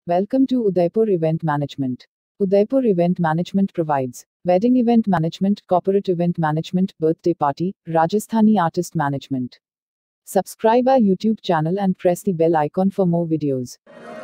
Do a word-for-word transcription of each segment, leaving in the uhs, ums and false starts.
Welcome to Udaipur Event Management. Udaipur Event Management provides wedding event management, corporate event management, birthday party, Rajasthani artist management. Subscribe our YouTube channel and press the bell icon for more videos.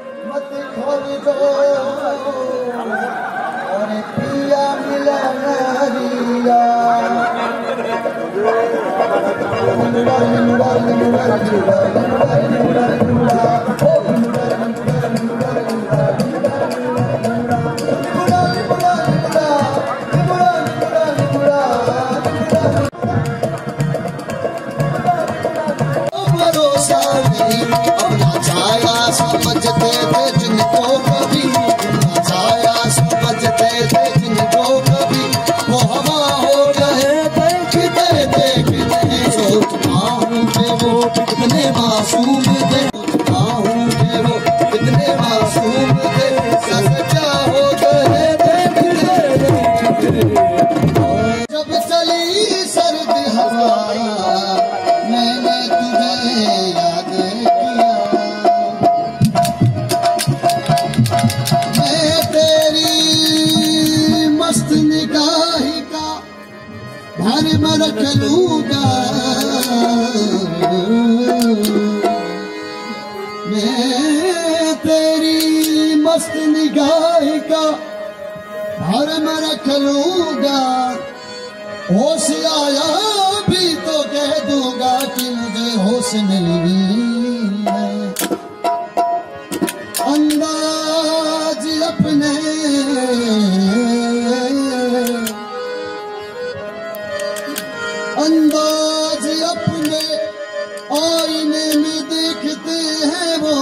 घर में रख लूंगा मैं तेरी मस्त निगाह का घर में रख लूंगा। होश आया भी तो कह दूंगा कि मुझे होश नहीं है। अंदाज अपने अंदाज अपने आईने में देखते हैं वो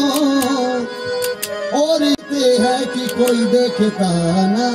और कहते हैं कि कोई देखता ना।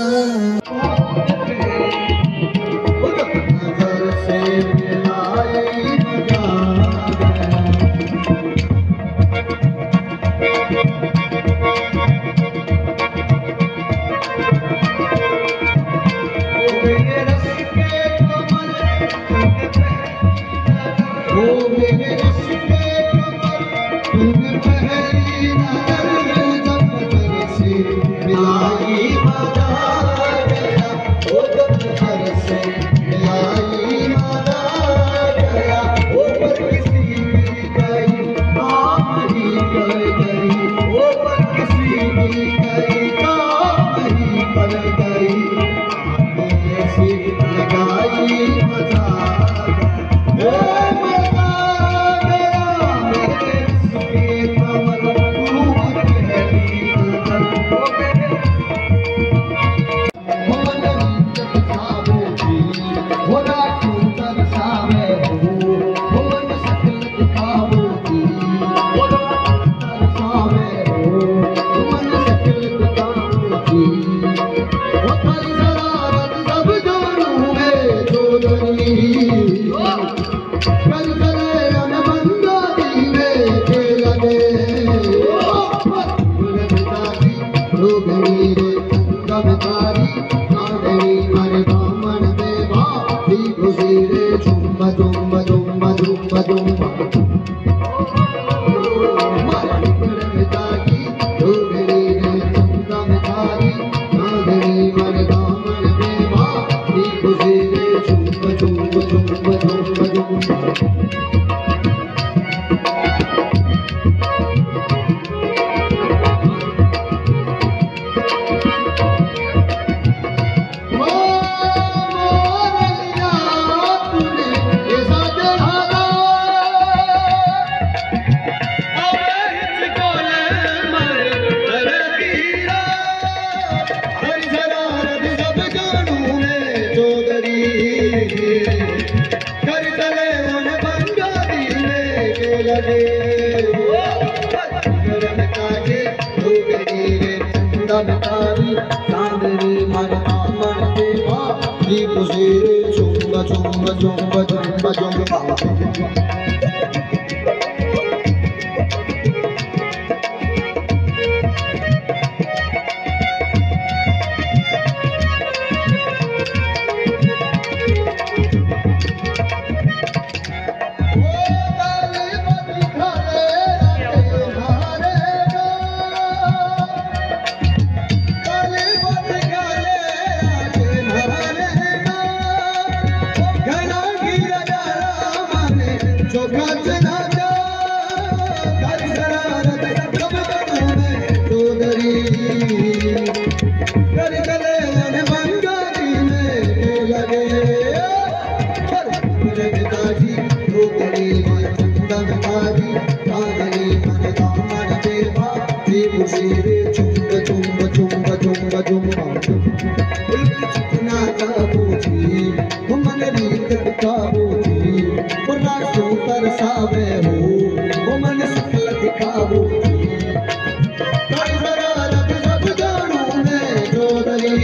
रे चुम्ब चुम्ब चुम्ब चुम्ब चुम्बा उल्क चिकना काबूची मन रीत काबूची राशो तरसावे हो वो मन सकल दिखाबूची कर जरा रब सब जानू मैं जो दली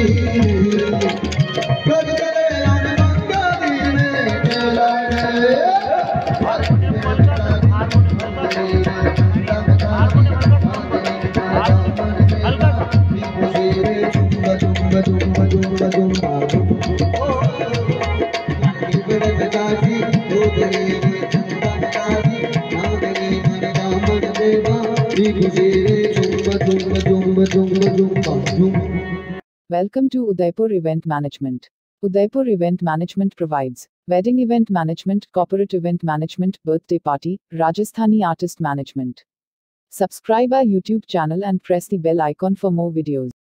कर तेरे अन मंगारी में केला गए Welcome to Udaipur Event Management. Udaipur Event Management provides wedding event management, corporate event management, birthday party, Rajasthani artist management. Subscribe our YouTube channel and press the bell icon for more videos.